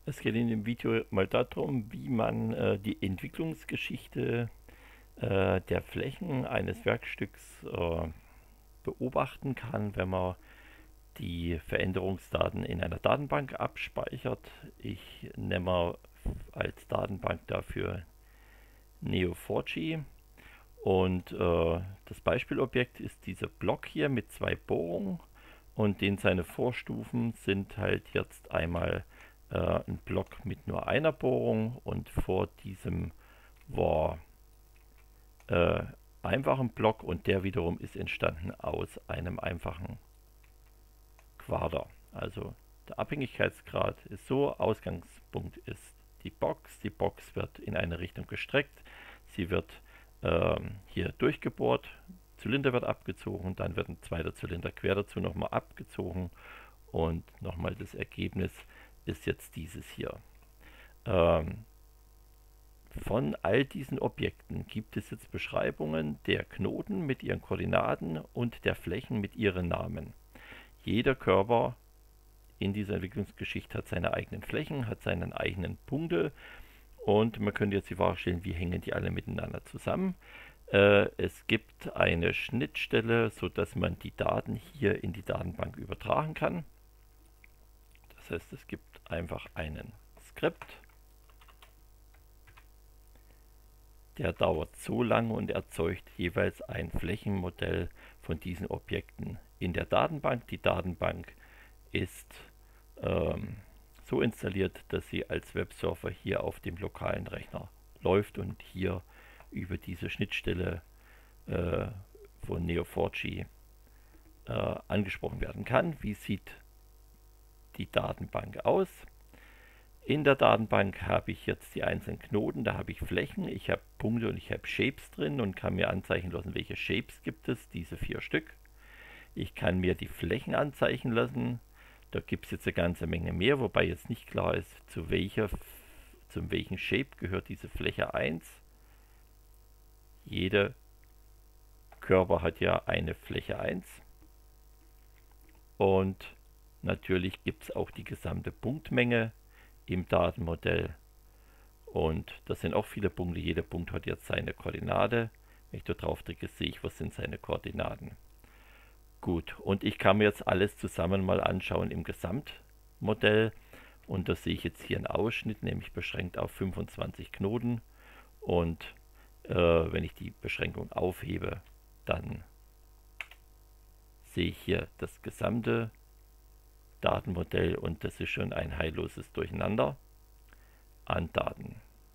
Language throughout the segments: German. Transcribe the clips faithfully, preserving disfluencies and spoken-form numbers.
Es geht in dem Video mal darum, wie man äh, die Entwicklungsgeschichte äh, der Flächen eines Werkstücks äh, beobachten kann, wenn man die Veränderungsdaten in einer Datenbank abspeichert. Ich nehme als Datenbank dafür Neo vier G und äh, das Beispielobjekt ist dieser Block hier mit zwei Bohrungen und den seine Vorstufen sind halt jetzt einmal äh, ein Block mit nur einer Bohrung und vor diesem war äh, einfachen Block und der wiederum ist entstanden aus einem einfachen Quader. Also der Abhängigkeitsgrad ist so, Ausgangspunkt ist die Box, die Box wird in eine Richtung gestreckt, sie wird ähm, hier durchgebohrt, Zylinder wird abgezogen, dann wird ein zweiter Zylinder quer dazu nochmal abgezogen und nochmal das Ergebnis ist jetzt dieses hier. Ähm, von all diesen Objekten gibt es jetzt Beschreibungen der Knoten mit ihren Koordinaten und der Flächen mit ihren Namen. Jeder Körper in dieser Entwicklungsgeschichte hat seine eigenen Flächen, hat seine eigenen Punkte und man könnte jetzt die Frage stellen, wie hängen die alle miteinander zusammen. Äh, es gibt eine Schnittstelle, sodass man die Daten hier in die Datenbank übertragen kann. Das heißt, es gibt einfach einen Skript, der dauert so lange und erzeugt jeweils ein Flächenmodell von diesen Objekten in der Datenbank. Die Datenbank ist ähm, so installiert, dass sie als Webserver hier auf dem lokalen Rechner läuft und hier über diese Schnittstelle äh, von Neo vier G äh, angesprochen werden kann. Wie sieht die Datenbank aus? In der Datenbank habe ich jetzt die einzelnen Knoten, da habe ich Flächen, ich habe Punkte und ich habe Shapes drin und kann mir anzeichnen lassen, welche Shapes gibt es, diese vier Stück. Ich kann mir die Flächen anzeichnen lassen, da gibt es jetzt eine ganze Menge mehr, wobei jetzt nicht klar ist, zu welcher, zu welchem Shape gehört diese Fläche eins. Jeder Körper hat ja eine Fläche eins und natürlich gibt es auch die gesamte Punktmenge im Datenmodell und das sind auch viele Punkte. Jeder Punkt hat jetzt seine Koordinate. Wenn ich da drauf drücke, sehe ich, was sind seine Koordinaten. Gut, und ich kann mir jetzt alles zusammen mal anschauen im Gesamtmodell und da sehe ich jetzt hier einen Ausschnitt, nämlich beschränkt auf fünfundzwanzig Knoten und äh, wenn ich die Beschränkung aufhebe, dann sehe ich hier das gesamte Datenmodell und das ist schon ein heilloses Durcheinander an Daten.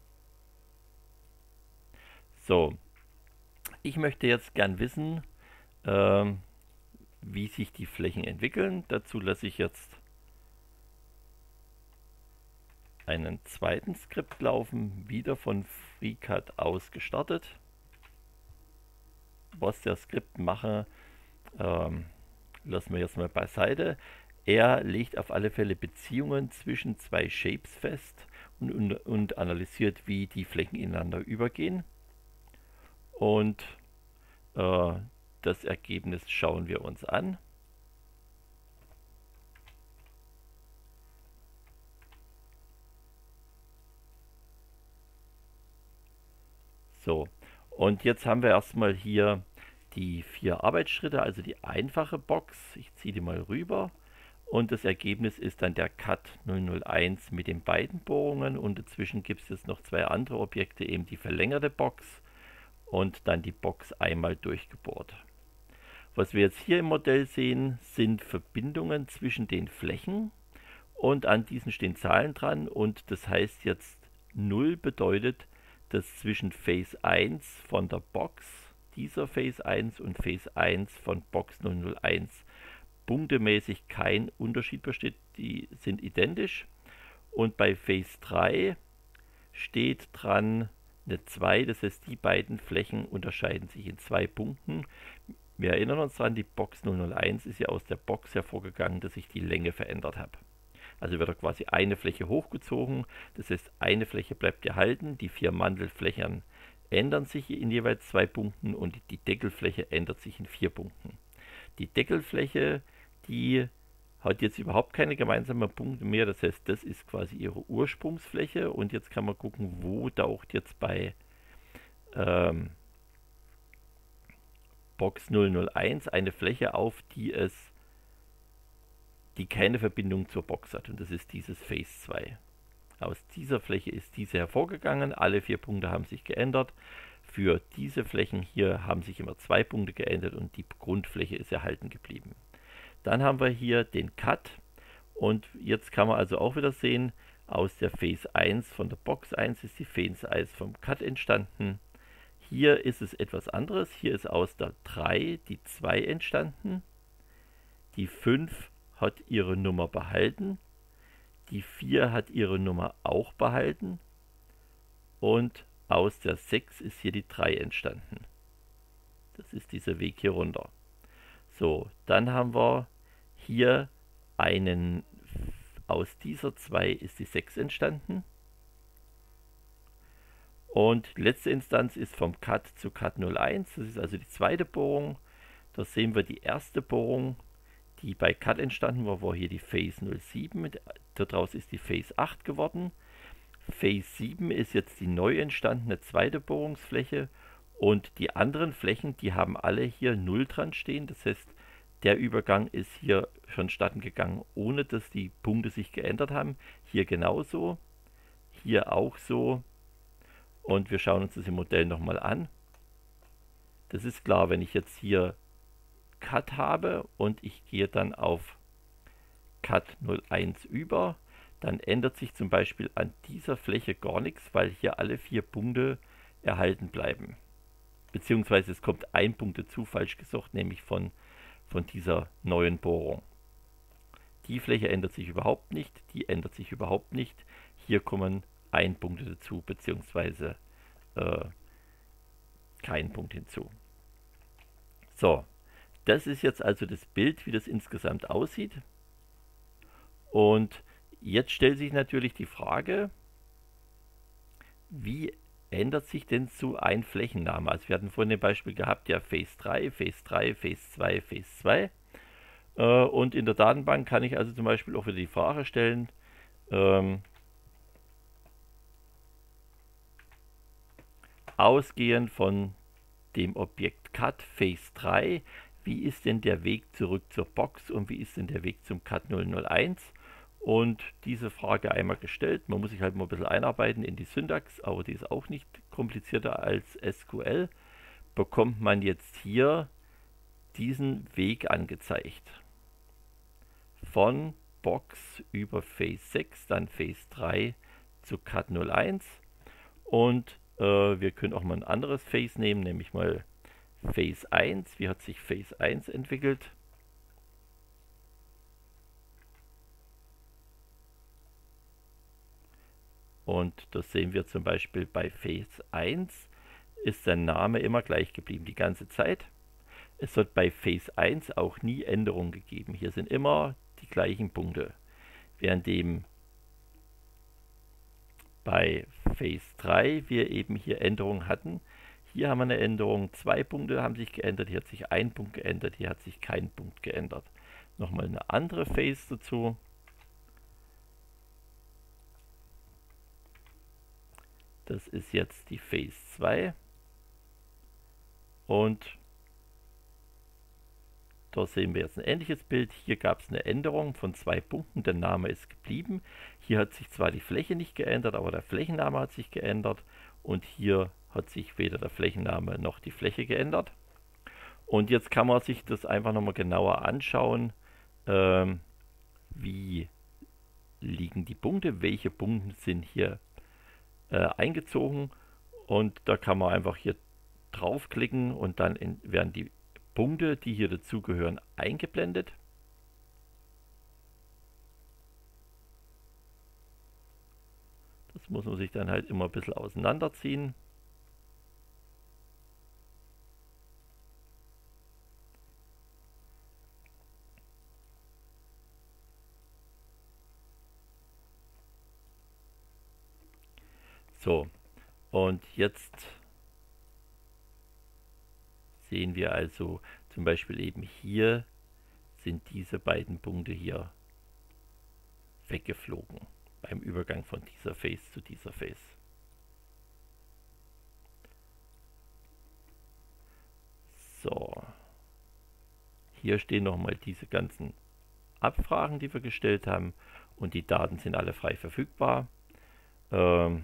So, ich möchte jetzt gern wissen, äh, wie sich die Flächen entwickeln. Dazu lasse ich jetzt einen zweiten Skript laufen, wieder von FreeCAD aus gestartet. Was der Skript mache, ähm, lassen wir jetzt mal beiseite. Er legt auf alle Fälle Beziehungen zwischen zwei Shapes fest und, und, und analysiert, wie die Flächen ineinander übergehen. Und äh, das Ergebnis schauen wir uns an. So, und jetzt haben wir erstmal hier die vier Arbeitsschritte, also die einfache Box. Ich ziehe die mal rüber. Und das Ergebnis ist dann der Cut null null eins mit den beiden Bohrungen und dazwischen gibt es jetzt noch zwei andere Objekte, eben die verlängerte Box und dann die Box einmal durchgebohrt. Was wir jetzt hier im Modell sehen, sind Verbindungen zwischen den Flächen und an diesen stehen Zahlen dran und das heißt jetzt null bedeutet, dass zwischen Phase eins von der Box, dieser Phase eins und Phase eins von Box null null eins punktemäßig kein Unterschied besteht, die sind identisch. Und bei Phase drei steht dran eine zwei, das heißt die beiden Flächen unterscheiden sich in zwei Punkten. Wir erinnern uns daran, die Box null null eins ist ja aus der Box hervorgegangen, dass ich die Länge verändert habe. Also wird da quasi eine Fläche hochgezogen, das heißt eine Fläche bleibt erhalten, die vier Mantelflächen ändern sich in jeweils zwei Punkten und die Deckelfläche ändert sich in vier Punkten. Die Deckelfläche, die hat jetzt überhaupt keine gemeinsamen Punkte mehr. Das heißt, das ist quasi ihre Ursprungsfläche. Und jetzt kann man gucken, wo taucht jetzt bei ähm, Box null null eins eine Fläche auf, die es, die keine Verbindung zur Box hat. Und das ist dieses Phase zwei. Aus dieser Fläche ist diese hervorgegangen. Alle vier Punkte haben sich geändert. Für diese Flächen hier haben sich immer zwei Punkte geändert und die Grundfläche ist erhalten geblieben. Dann haben wir hier den Cut und jetzt kann man also auch wieder sehen, aus der Phase eins von der Box eins ist die Phase eins vom Cut entstanden. Hier ist es etwas anderes. Hier ist aus der drei die zwei entstanden. Die fünf hat ihre Nummer behalten. Die vier hat ihre Nummer auch behalten. Und aus der sechs ist hier die drei entstanden. Das ist dieser Weg hier runter. So, dann haben wir hier einen, aus dieser zwei ist die sechs entstanden. Und die letzte Instanz ist vom Cut zu Cut null eins. Das ist also die zweite Bohrung. Da sehen wir die erste Bohrung, die bei Cut entstanden war, war hier die Phase null sieben. Daraus ist die Phase acht geworden. Phase sieben ist jetzt die neu entstandene zweite Bohrungsfläche. Und die anderen Flächen, die haben alle hier null dran stehen. Das heißt, der Übergang ist hier vonstatten gegangen, ohne dass die Punkte sich geändert haben. Hier genauso, hier auch so. Und wir schauen uns das im Modell nochmal an. Das ist klar, wenn ich jetzt hier Cut habe und ich gehe dann auf Cut null eins über, dann ändert sich zum Beispiel an dieser Fläche gar nichts, weil hier alle vier Punkte erhalten bleiben. Beziehungsweise es kommt ein Punkt dazu, falsch gesagt, nämlich von, von dieser neuen Bohrung. Die Fläche ändert sich überhaupt nicht, die ändert sich überhaupt nicht. Hier kommen ein Punkt dazu, beziehungsweise äh, kein Punkt hinzu. So, das ist jetzt also das Bild, wie das insgesamt aussieht. Und jetzt stellt sich natürlich die Frage, wie ändert sich denn so ein Flächenname? Also wir hatten vorhin ein Beispiel gehabt, ja Phase drei, Phase drei, Phase zwei, Phase zwei. Äh, und in der Datenbank kann ich also zum Beispiel auch wieder die Frage stellen, ähm, ausgehend von dem Objekt Cut Phase drei, wie ist denn der Weg zurück zur Box und wie ist denn der Weg zum Cut null null eins? Und diese Frage einmal gestellt, man muss sich halt mal ein bisschen einarbeiten in die Syntax, aber die ist auch nicht komplizierter als S Q L, bekommt man jetzt hier diesen Weg angezeigt. Von Box über Phase sechs, dann Phase drei zu Cut null eins und äh, wir können auch mal ein anderes Phase nehmen, nämlich mal Phase eins. Wie hat sich Phase eins entwickelt? Und das sehen wir zum Beispiel bei Phase eins ist der Name immer gleich geblieben die ganze Zeit. Es hat bei Phase eins auch nie Änderungen gegeben. Hier sind immer die gleichen Punkte. Währenddem bei Phase drei wir eben hier Änderungen hatten. Hier haben wir eine Änderung, zwei Punkte haben sich geändert, hier hat sich ein Punkt geändert, hier hat sich kein Punkt geändert. Nochmal eine andere Phase dazu. Das ist jetzt die Phase zwei. Und da sehen wir jetzt ein ähnliches Bild. Hier gab es eine Änderung von zwei Punkten, der Name ist geblieben. Hier hat sich zwar die Fläche nicht geändert, aber der Flächenname hat sich geändert. Und hier hat sich weder der Flächenname noch die Fläche geändert. Und jetzt kann man sich das einfach nochmal genauer anschauen. Ähm, wie liegen die Punkte? Welche Punkte sind hier äh, eingezogen? Und da kann man einfach hier draufklicken und dann in, werden die Punkte, die hier dazugehören, eingeblendet. Das muss man sich dann halt immer ein bisschen auseinanderziehen. So, und jetzt sehen wir also zum Beispiel eben hier sind diese beiden Punkte hier weggeflogen beim Übergang von dieser Face zu dieser Face. So, hier stehen nochmal diese ganzen Abfragen, die wir gestellt haben, und die Daten sind alle frei verfügbar. Ähm,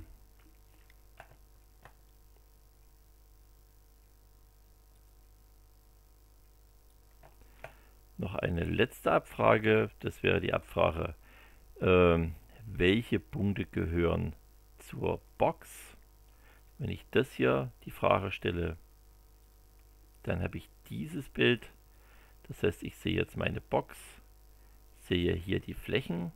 noch eine letzte Abfrage, das wäre die Abfrage, ähm, welche Punkte gehören zur Box. Wenn ich das hier die Frage stelle, dann habe ich dieses Bild. Das heißt, ich sehe jetzt meine Box, sehe hier die Flächen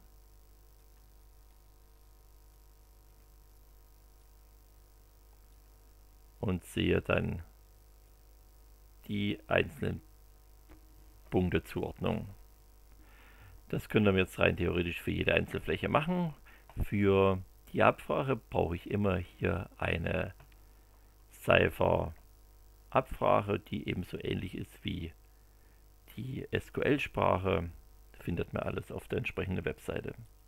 und sehe dann die einzelnen Punktezuordnung. Das könnte man jetzt rein theoretisch für jede Einzelfläche machen. Für die Abfrage brauche ich immer hier eine Cypher-Abfrage, die ebenso ähnlich ist wie die S Q L-Sprache. Findet man alles auf der entsprechenden Webseite.